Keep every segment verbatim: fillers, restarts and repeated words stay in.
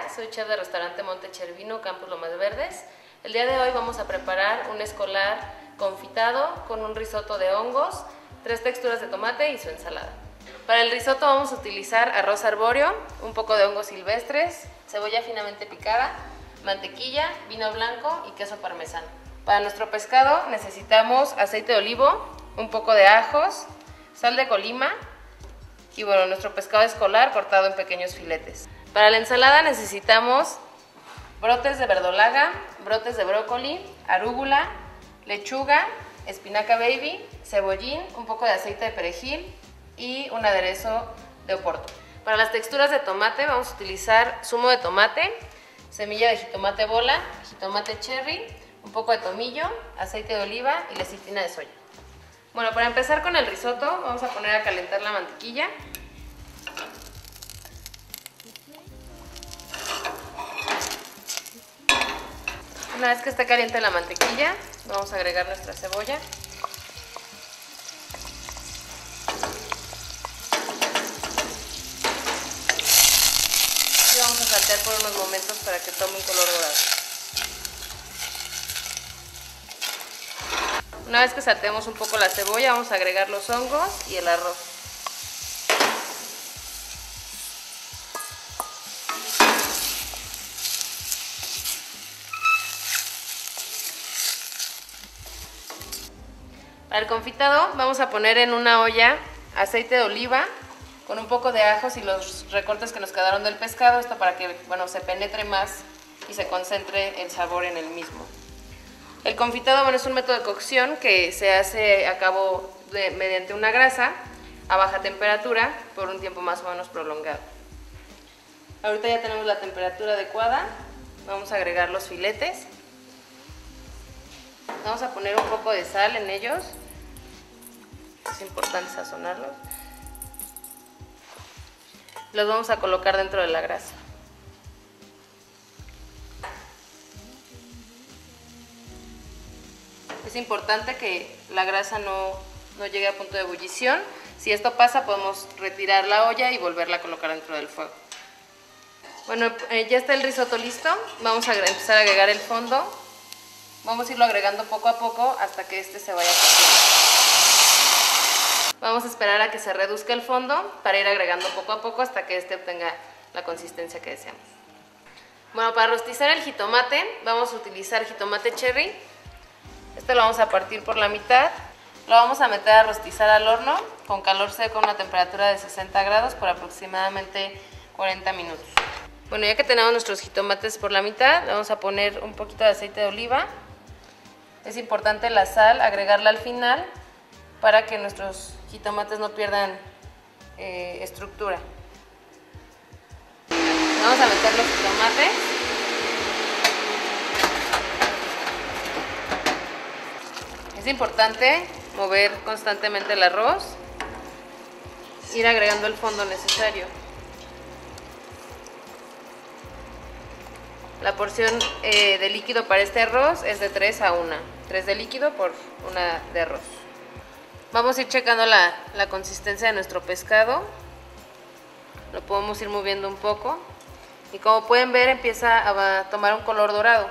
soy chef del restaurante Monte Chervino, Campus Lomas Verdes. El día de hoy vamos a preparar un escolar confitado con un risotto de hongos, tres texturas de tomate y su ensalada. Para el risotto vamos a utilizar arroz arbóreo, un poco de hongos silvestres, cebolla finamente picada, mantequilla, vino blanco y queso parmesano. Para nuestro pescado necesitamos aceite de olivo, un poco de ajos, sal de Colima y bueno, nuestro pescado escolar cortado en pequeños filetes. Para la ensalada necesitamos brotes de verdolaga, brotes de brócoli, arúgula, lechuga, espinaca baby, cebollín, un poco de aceite de perejil y un aderezo de oporto. Para las texturas de tomate vamos a utilizar zumo de tomate, semilla de jitomate bola, jitomate cherry, un poco de tomillo, aceite de oliva y lecitina de soya. Bueno, para empezar con el risotto vamos a poner a calentar la mantequilla. Una vez que esté caliente la mantequilla, vamos a agregar nuestra cebolla. Y vamos a saltear por unos momentos para que tome un color dorado. Una vez que salteemos un poco la cebolla, vamos a agregar los hongos y el arroz. Para el confitado vamos a poner en una olla aceite de oliva con un poco de ajos y los recortes que nos quedaron del pescado, esto para que bueno, se penetre más y se concentre el sabor en el mismo. El confitado bueno, es un método de cocción que se hace a cabo de, mediante una grasa a baja temperatura por un tiempo más o menos prolongado. Ahorita ya tenemos la temperatura adecuada, vamos a agregar los filetes. Vamos a poner un poco de sal en ellos, es importante sazonarlos. Los vamos a colocar dentro de la grasa. Es importante que la grasa no, no llegue a punto de ebullición. Si esto pasa, podemos retirar la olla y volverla a colocar dentro del fuego. Bueno, eh, ya está el risotto listo. Vamos a empezar a agregar el fondo. Vamos a irlo agregando poco a poco hasta que este se vaya cociendo. Vamos a esperar a que se reduzca el fondo para ir agregando poco a poco hasta que este obtenga la consistencia que deseamos. Bueno, para rostizar el jitomate vamos a utilizar jitomate cherry. Este lo vamos a partir por la mitad. Lo vamos a meter a rostizar al horno con calor seco a una temperatura de sesenta grados por aproximadamente cuarenta minutos. Bueno, ya que tenemos nuestros jitomates por la mitad, le vamos a poner un poquito de aceite de oliva. Es importante la sal, agregarla al final para que nuestros jitomates no pierdan eh, estructura. Vamos a meter los jitomates. Es importante mover constantemente el arroz, ir agregando el fondo necesario. La porción eh, de líquido para este arroz es de tres a una. tres de líquido por una de arroz. Vamos a ir checando la, la consistencia de nuestro pescado. Lo podemos ir moviendo un poco. Y como pueden ver, empieza a tomar un color dorado.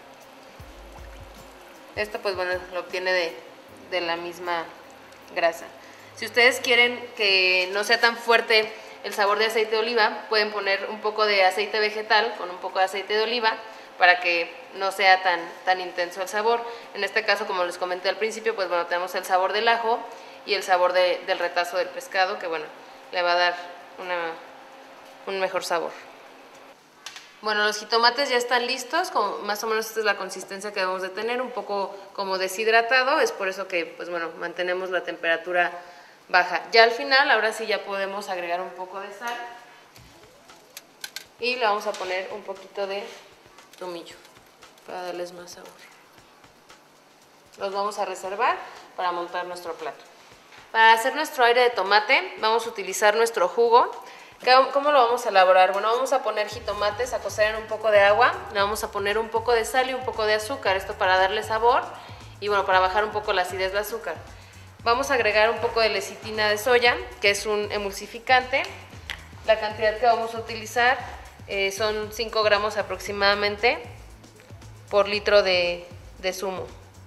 Esto pues bueno, lo obtiene de, de la misma grasa. Si ustedes quieren que no sea tan fuerte el sabor de aceite de oliva, pueden poner un poco de aceite vegetal con un poco de aceite de oliva para que no sea tan, tan intenso el sabor. En este caso, como les comenté al principio, pues bueno, tenemos el sabor del ajo y el sabor de, del retazo del pescado, que bueno, le va a dar una, un mejor sabor. Bueno, los jitomates ya están listos, como más o menos esta es la consistencia que debemos de tener, un poco como deshidratado, es por eso que pues bueno, mantenemos la temperatura baja. Ya al final, ahora sí ya podemos agregar un poco de sal y le vamos a poner un poquito de tomillo para darles más sabor. Los vamos a reservar para montar nuestro plato. Para hacer nuestro aire de tomate vamos a utilizar nuestro jugo. ¿Cómo lo vamos a elaborar? Bueno, vamos a poner jitomates a cocer en un poco de agua, le vamos a poner un poco de sal y un poco de azúcar, esto para darle sabor y bueno, para bajar un poco la acidez del azúcar. Vamos a agregar un poco de lecitina de soya, que es un emulsificante. La cantidad que vamos a utilizar Eh, son cinco gramos aproximadamente por litro de, de zumo.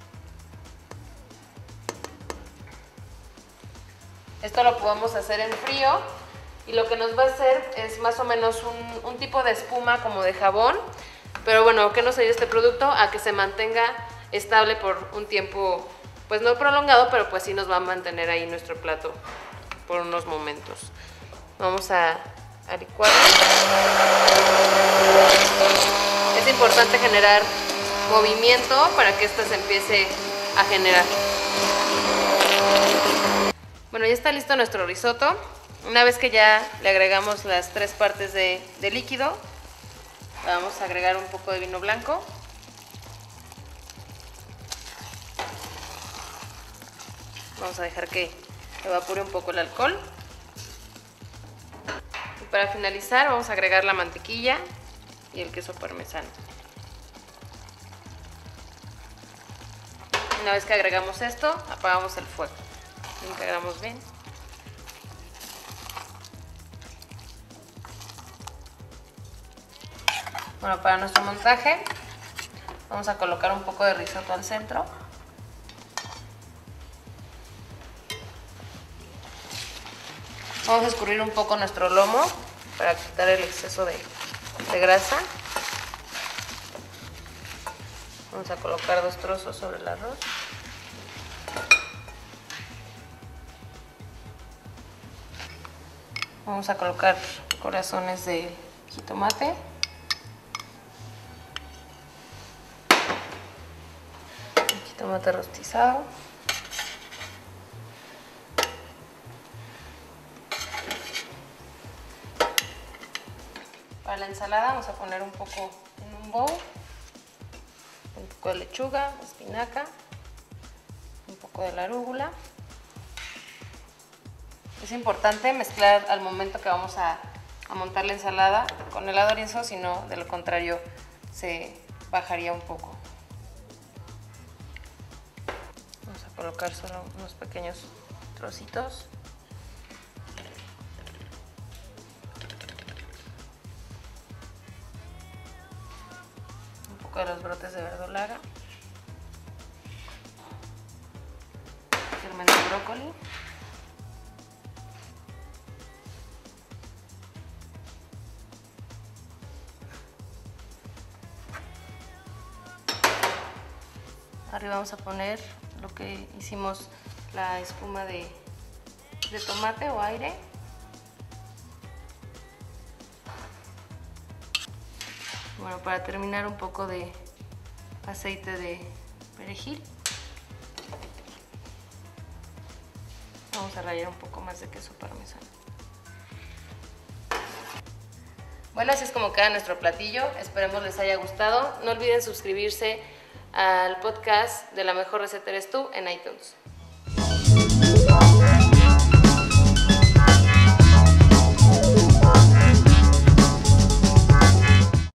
Esto lo podemos hacer en frío y lo que nos va a hacer es más o menos un, un tipo de espuma como de jabón. Pero bueno, ¿qué nos ayuda este producto? A que se mantenga estable por un tiempo, pues no prolongado, pero pues sí nos va a mantener ahí nuestro plato por unos momentos. Vamos a, a licuar. Es importante generar movimiento para que esto se empiece a generar. Bueno, ya está listo nuestro risotto. Una vez que ya le agregamos las tres partes de, de líquido, vamos a agregar un poco de vino blanco. Vamos a dejar que evapore un poco el alcohol. Y para finalizar vamos a agregar la mantequilla y el queso parmesano. Una vez que agregamos esto, apagamos el fuego. Lo integramos bien. Bueno, para nuestro montaje vamos a colocar un poco de risotto al centro. Vamos a escurrir un poco nuestro lomo para quitar el exceso de, de grasa. Vamos a colocar dos trozos sobre el arroz. Vamos a colocar corazones de jitomate. Jitomate rostizado. Para la ensalada vamos a poner un poco en un bowl. Un poco de lechuga, espinaca, un poco de la arúgula. Es importante mezclar al momento que vamos a, a montar la ensalada con el aderezo, si no, de lo contrario, se bajaría un poco. Vamos a colocar solo unos pequeños trocitos. Un poco de los brotes de verdolaga. Germen de brócoli. Arriba vamos a poner lo que hicimos, la espuma de, de tomate o aire. Bueno, para terminar, un poco de aceite de perejil. Vamos a rallar un poco más de queso parmesano. Bueno, así es como queda nuestro platillo. Esperemos les haya gustado. No olviden suscribirse al podcast de La Mejor Receta Eres Tú en iTunes.